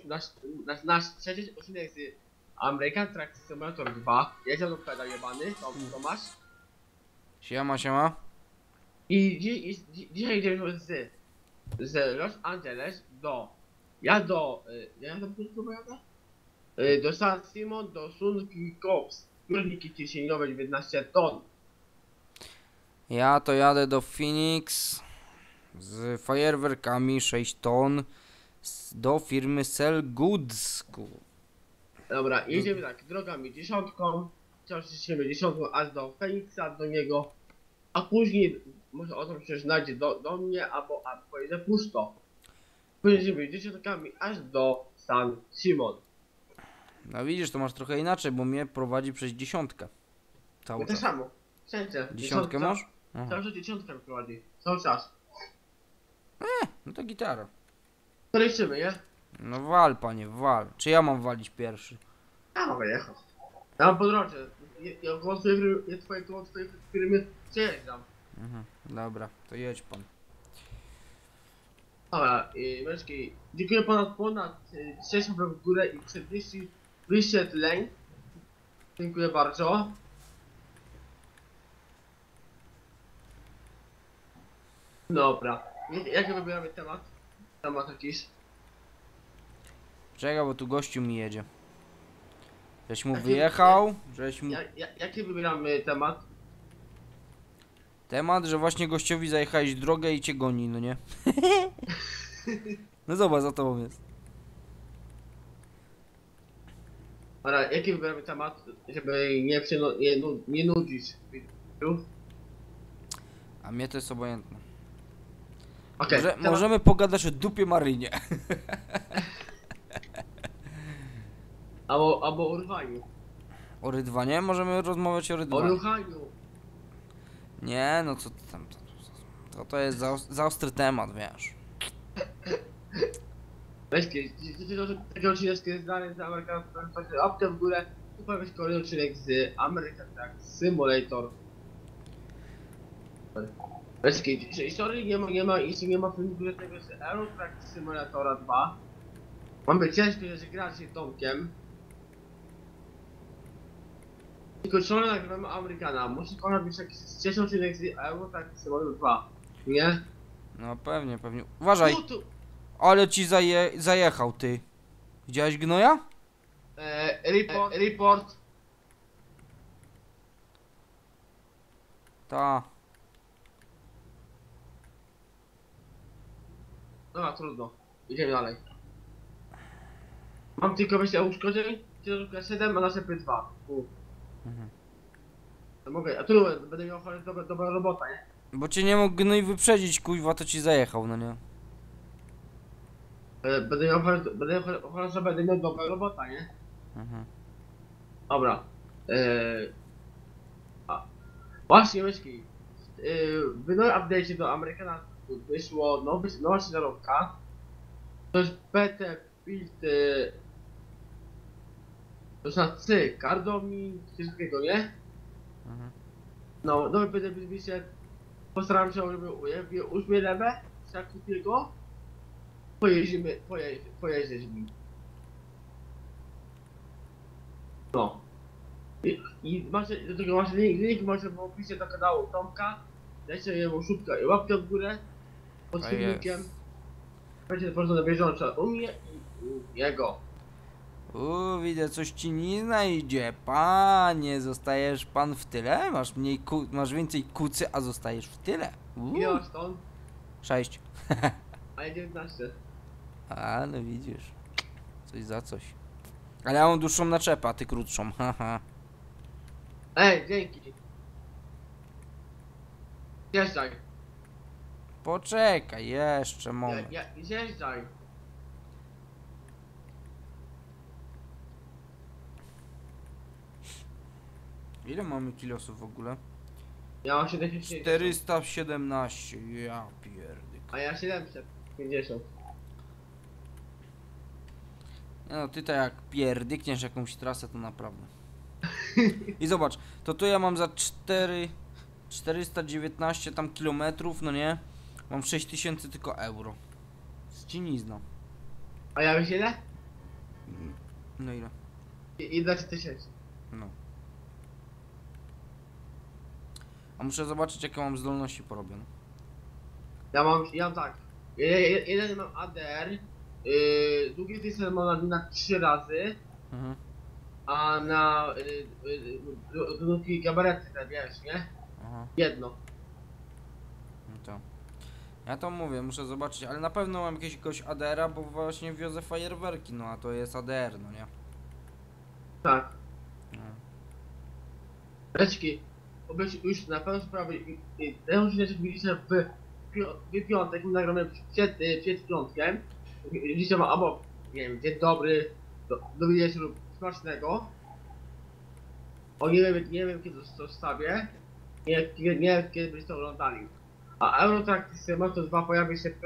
nasz trzeci odcinek z American Truck Simulator 2. Jedziemy do pedał jebany, Tomasz. Siema, siema. I dzisiaj idziemy z Los Angeles ja do San Simon, do Sunki Cops, zbiorniki ciśnieniowe 19 ton. Ja to jadę do Phoenix z fajerwerkami 6 ton do firmy Sell Goods. Dobra, jedziemy tak, drogami dziesiątką, wciąż ciśniemy dziesiątką aż do Feniksa, do niego, a później może o to przecież znajdzie do mnie, albo pojedzie pusto. Pojedziemy dziesiątkami aż do San Simon. No widzisz, to masz trochę inaczej, bo mnie prowadzi przez dziesiątkę. Cały No to czas. samo, wszędzie. Dziesiątkę masz? Aha. Cały czas dziesiątka mi prowadzi, cały czas. No to gitara. To liczymy, nie? No wal, panie, wal. Czy ja mam walić pierwszy? Ja mogę jechać. Ja mam po drodze, ja koło twojej firmy przejeżdżam. Dobra, to jedź pan. Dobra, Meczki, dziękuję ponad 6 łapek w górę i 40 wyświetleń. Dziękuję bardzo. Dobra, jaki wybieramy temat? Temat jakiś. Czekaj, bo tu gościu mi jedzie. Żeś mu Jaki- wyjechał, żeś mu... Jaki wybieramy temat? Temat, że właśnie gościowi zajechałeś drogę i cię goni, no nie? No zobacz, za tobą jest. Dobra, jaki wybieramy temat, żeby nie nudzić widzów? A mnie to jest obojętne. Okej, Możemy pogadać o dupie Marynie. albo o rwaniu. O rydwanie? Możemy rozmawiać o O rydwaniu. ruchaniu. Nie, no co ty tam... To jest za ostry temat, wiesz. Weźcie, taki odcinek jest znany z American łapkę w górę. Tu pojawi się kolejny odcinek z American Truck Simulator. Weźcie, sorry, nie ma filmu tego z Euro Truck Simulatora 2. Mamy ciężko, że grać się Tomkiem. Tylko ciągle nagrywamy Amerykana. Musi być jakiś trzeci odcinek z Euro Truck Simulator 2. Nie? No pewnie, pewnie. Uważaj, Tu. ale ci zajechał, ty. Widziałeś gnoja? Report. Ta. Dobra, trudno. Idziemy dalej. Mam tylko myślę o uszkodzeń, ciężarówka 7, a następny 2. To mogę, a tu będę miał dobra robota, nie? Bo cię nie mógł gnój wyprzedzić, kuźwa, to ci zajechał, no nie? Będę miał dobra robota, nie? Dobra. Właśnie myśli. W nowym update'cie do Amerykana wyszło nowa ciężarówka. To jest PT Build. To jest na C, Cardomi, coś takiego, nie? No, nowy PT Build wyszedł. Postaram się, żeby użmie lewę, jak kupię go. Pojeździć nim. No. I macie, do tego macie link macie w opisie do kanału Tomka. Dajcie jemu szubkę i łapkę w górę pod A filmikiem. Będzie po prostu na bieżąco u mnie i u niego. Widzę, coś ci nie znajdzie, panie, zostajesz pan w tyle? Masz więcej kucy, a zostajesz w tyle. Ile masz ton? 6. A ja 19. A, no widzisz. Coś za coś. Ale ja mam dłuższą naczepę, a ty krótszą, haha. Ej, dzięki. Zjeżdżaj. Poczekaj, jeszcze moment. Zjeżdżaj. Ile mamy kilosów w ogóle? Ja mam 750. 417, ja pierdyk. A ja 750. No ty tak jak pierdykniesz jakąś trasę, to naprawdę. I zobacz, to tu ja mam za 419 tam kilometrów, no nie? Mam 6000 tylko euro. Z cinizną. A ja wiesz ile? No ile? 11 tysięcy. No. A muszę zobaczyć, jakie mam zdolności porobione. Ja mam tak. Jeden mam ADR, drugi system mam na 3 razy, Mhm. a na drugi gabarety, wiesz, nie? Aha. Jedno. No to. Ja to mówię, muszę zobaczyć, ale na pewno mam jakiegoś ADR-a, bo właśnie wiozę fajerwerki, no a to jest ADR, no nie? Tak. No. Leczki, obyś już na pewno sprawy. Ja muszę widzicie w piątek, my nagramy przed piątkiem. Dzisiaj ma albo, nie wiem, dzień dobry, do wieczoru smacznego. O nie wiem kiedy to wstawię. Nie wiem kiedy byście to oglądali. A Eurotrack Systema to 2 pojawi się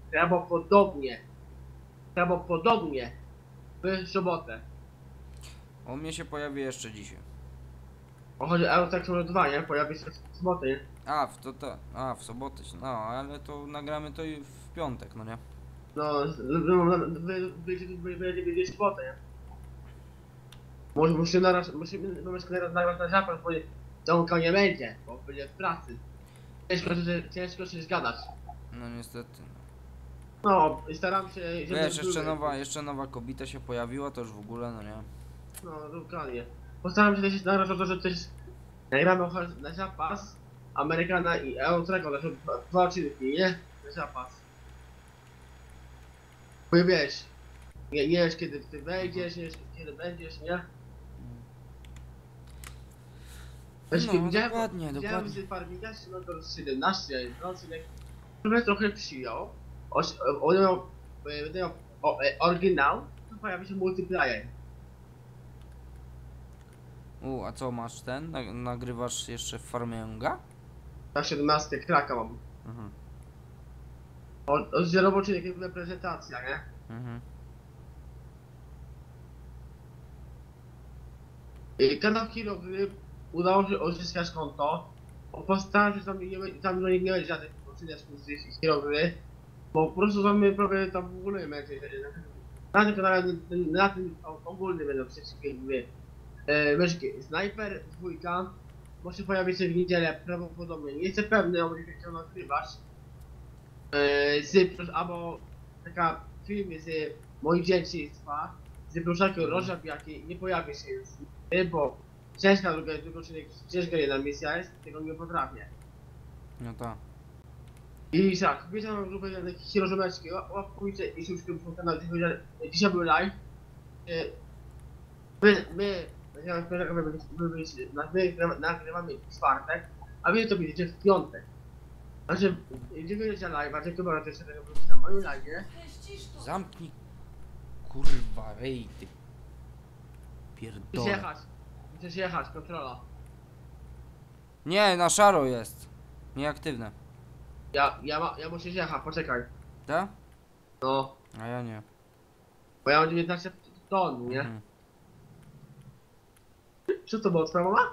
prawdopodobnie w sobotę. U mnie się pojawi jeszcze dzisiaj. O chodzi o Eurotrack Systema 2, nie? Pojawi się w sobotę, nie? W sobotę, no ale to nagramy to i w piątek, no nie? No, wy będziecie wiedzieć sobotę, nie? Musimy naraz nagrać na Japan, bo Tomka nie będzie, bo będzie w pracy. Ciężko się zgadać. No niestety. No, i staram się, żeby Wiesz, były- jeszcze nowa kobieta się pojawiła, to już w ogóle, no nie? No, dokładnie. Postaram się też nagrać o to, że też nagramy na zapas Amerykana i Eurotracka, znaczy dwa odcinki, nie? Na zapas. Bo wiesz, nie wiesz kiedy ty wejdziesz, nie wiesz kiedy będziesz, nie? No, Widziałem dokładnie. z Farminga, no to 17, no odcinek, który trochę przyjął. Będę miał oryginał, to pojawi się multiplayer. A co masz ten? Nagrywasz jeszcze w Farminga? Na 17 kraka mam. Mhm. Oddzielową odcinek jakby prezentacja, nie? Mhm. Kanał Hero Gry udało się odzyskać konto. Postaram się tam nie będzie żadnych odcinek z Hero Gry. Bo po prostu mamy prawie tam w ogóle mecze. Na tym kanale, na tym ogólnym będą wszystkie gry. Sniper 2 może pojawić się w niedzielę prawdopodobnie. Nie jestem pewny, o ile chciał nagrywać. Albo taka film z moich dzieciństwa, z proszaki rozżabiaki nie pojawi się już, bo ciężka ciężka jedna misja jest, tego nie potrafię. No tak. I tak, wbijcie na grupę Hirożomecki, łapkujcie i subskrybujcie kanał, dzisiaj był live. My nagrywamy w czwartek, a wy to będziecie w piątek. Znaczy, gdzie będziecie live, a tylko będę jeszcze tego wrócić na moim live, Zamknij. Kurwa, ej, ty. Musisz Pierdolę. jechać, kontrola. Nie, na szaro jest. Nieaktywne. Ja muszę jechać, poczekaj. Tak? No, A ja nie. bo ja mam 19 ton, nie? Mhm. Co to było, twoja mama?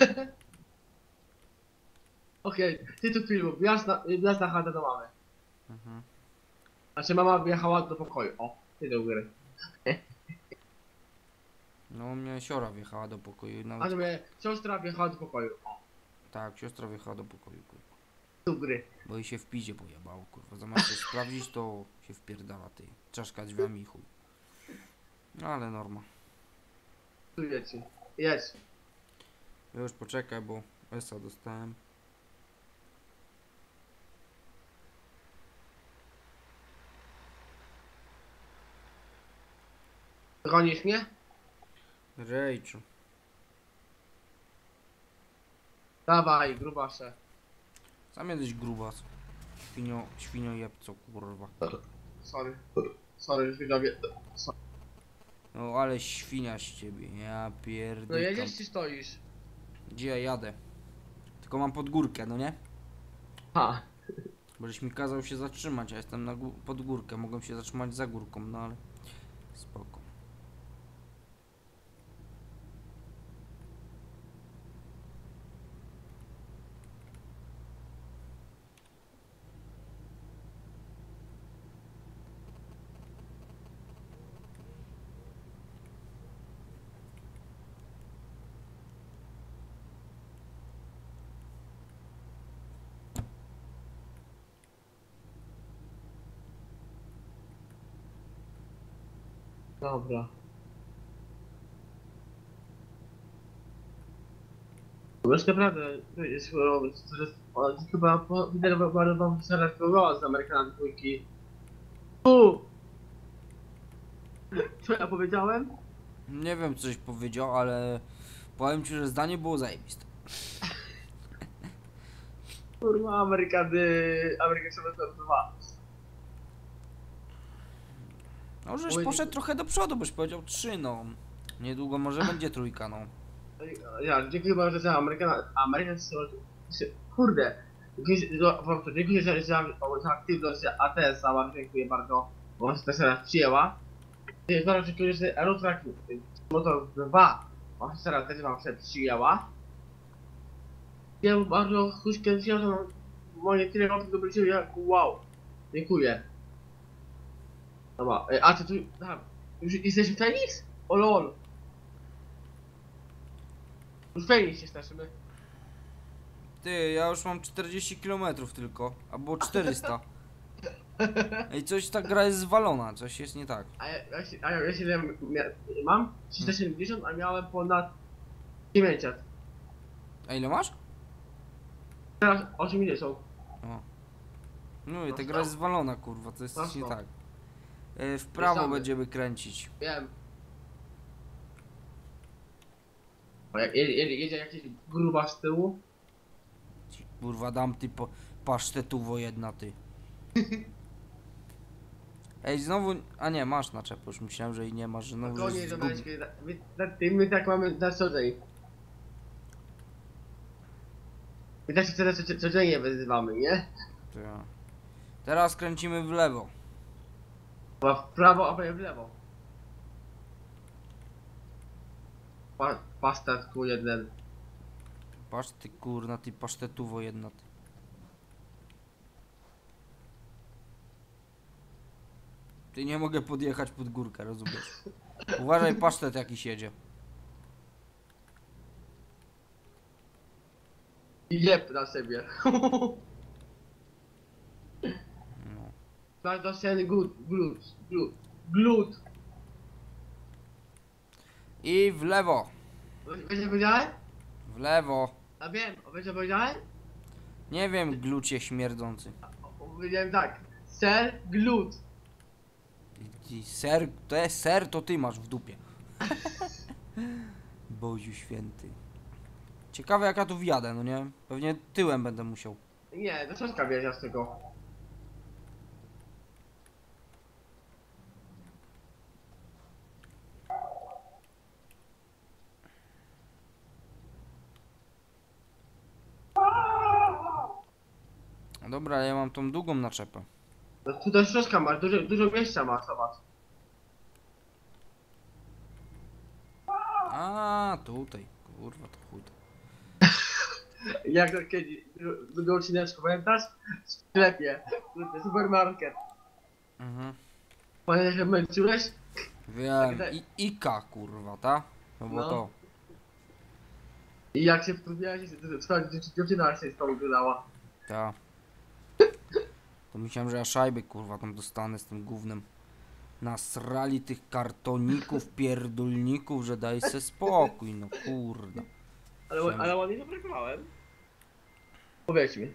Okej, tytuł filmu, wjazd na chatę do mamy. Mhm. Znaczy mama wjechała do pokoju, o, tytuł gry. No u mnie siora wjechała do pokoju. A Nawet... że mnie siostra wjechała do pokoju, o, Tak, siostra wjechała do pokoju, kurwa. tytuł gry. Bo jej się w pizie pojebało, kurwa. Zamiast się sprawdzić, to się wpierdala, ty. Czaszka drzwiami i chuj. No ale norma. Tu wiecie, jedź. Już poczekaj, bo Esa dostałem. Gonisz mnie? Rejczu. Dawaj, grubasze. Sam jesteś grubas. Świnio jebco, kurwa. Sorry, widzowie. No ale świnia z ciebie, ja No pierdykam. jedziesz czy stoisz? Gdzie ja jadę? Tylko mam pod górkę, no nie? Ha. Bo żeś mi kazał się zatrzymać, a jestem pod górkę. Mogłem się zatrzymać za górką, no ale... Spoko. Dobra. No już naprawdę, to jest chyba widać bardzo wam zaraz próbowała z Amerykanami dwójki. Co ja powiedziałem? Nie wiem, coś powiedział, ale powiem ci, że zdanie było zajebiste. Kurwa, Ameryka Szamata 2. No, żeś poszedł trochę do przodu, byś powiedział 3, no. Niedługo może będzie trójka, no. Ja, dziękuję bardzo za Amerykan kurde. Dziękuję za aktywność ATS-a, bardzo dziękuję bardzo. Bo się też raz przyjęła. Bardzo dziękuję, że Eurotrack Motor 2. On się teraz też wam się przyjęła. Ja bardzo chuśkę wziąłem, że moje tyle osób dobryciły, jak wow. Dziękuję. Dobra, a ty tu, już jesteśmy w Fenix? O lol. Już Fenix się straszymy. Ty, ja już mam 40 km tylko, albo 400. Ej, coś ta gra jest zwalona, coś jest nie tak. Ja się mam 370, a miałem ponad 900. A ile masz? Teraz 80. O. No i ta gra jest zwalona, kurwa, to jest coś nie Prosto. tak. W prawo Wjeżdżamy. będziemy kręcić. Wiem. O, jedzie jakiś gruba z tyłu. Ci, kurwa, dam ty pasztetuwo jedna, ty. Ej, znowu... A nie, masz naczepę, już myślałem, że i nie masz, że znowu żeś Koniec, zgubił. my tak mamy na co dzień. My tak się codziennie wyzywamy, nie? Tak. Teraz kręcimy w lewo. Chyba w prawo, a potem w lewo. Pastat tu jeden. Patrz ty kurna, ty pasztetuwo jedna, ty. Ty nie mogę podjechać pod górkę, rozumiesz? Uważaj, pasztet jakiś jedzie. I jeb na siebie. No. Bardzo sen glut. I w lewo. Wiecie co powiedziałem? W lewo. A wiem, wiecie co powiedziałem? Nie wiem, glucie śmierdzący. Powiedziałem tak. Ser glut. I ser, to jest ser, to ty masz w dupie. Boziu święty. Ciekawe jak ja tu wjadę, no nie? Pewnie tyłem będę musiał. Nie, to troszkę wiedział z tego. No dobra, ale ja mam tą długą naczepę. No tu też troszkę masz, dużo miejsca masz, zobacz. A tutaj. Kurwa, to chuj to. Jak to kiedyś, drugi odcineczku, pamiętasz? W sklepie, supermarket. Mhm. Pamiętasz, jak męczyłeś? Wiem. Tak, Ika, kurwa, ta? No bo No. to. I jak się wtrudniałeś, to twoja dziewczyna się z tobą gadała. Ta. To myślałem, że ja szajby, kurwa, tam dostanę z tym gównem. Nasrali tych kartoników, pierdolników, że daj se spokój, no kurda. Ale ładnie to preparowałem. Powiedz mi.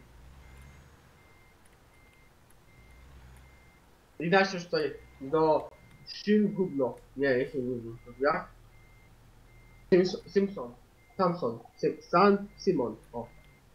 I dasz już tutaj do Gówno. Nie, jeszcze gówno. Jak? Simpson. Simon. O.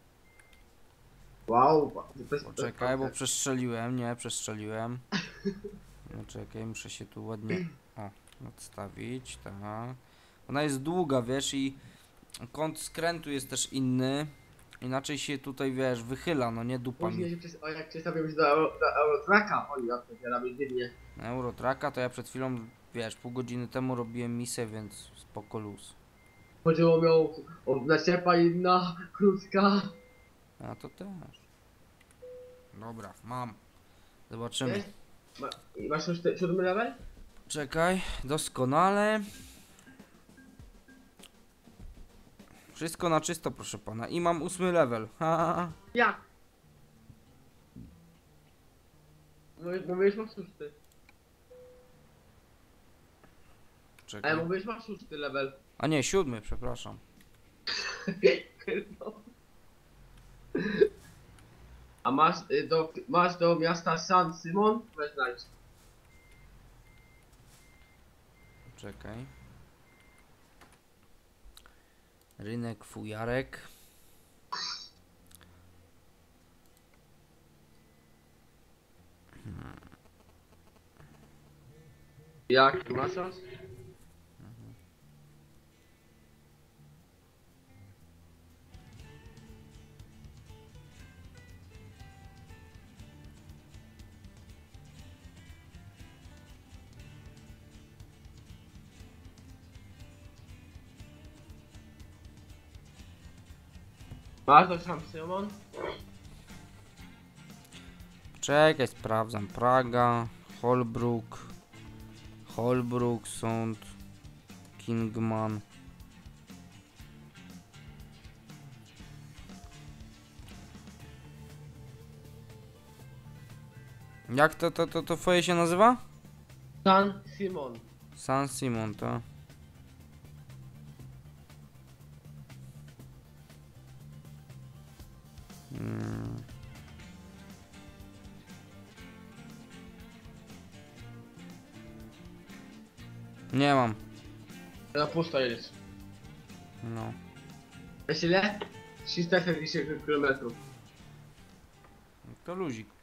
Wow. Poczekaj, bo przestrzeliłem, nie, przestrzeliłem. No czekaj, muszę się tu ładnie, o, odstawić, tak. Ona jest długa, wiesz, i kąt skrętu jest też inny. Inaczej się tutaj, wiesz, wychyla, no nie dupa mi. Później, jak przestawiłem się do Eurotracka, oni ja to robię dziwnie. Eurotracka to ja przed chwilą, wiesz, pół godziny temu robiłem misę, więc spoko luz. Chodziło mi o naciepa inna, krótka. A to też. Dobra, mam. Zobaczymy. Jest? Masz już 7 level? Czekaj, doskonale. Wszystko na czysto, proszę pana. I mam 8 level. Ha, ha, ha. Jak? Mówisz, masz 6. Ale czekaj. mówisz, masz 6 level. A nie, 7, przepraszam. No. A masz do miasta San Simon? Weź znajdź. Czekaj. Rynek fujarek. Jak tu masz czas? Masz do San Simon? Czekaj, sprawdzam. Praga, Holbrook, Sąd, Kingman. Jak to twoje się nazywa? San Simon. San Simon, to. Hmm. Nie mam. Na pusto jedziesz. No. Wiesz ile? 340 km. To luzik.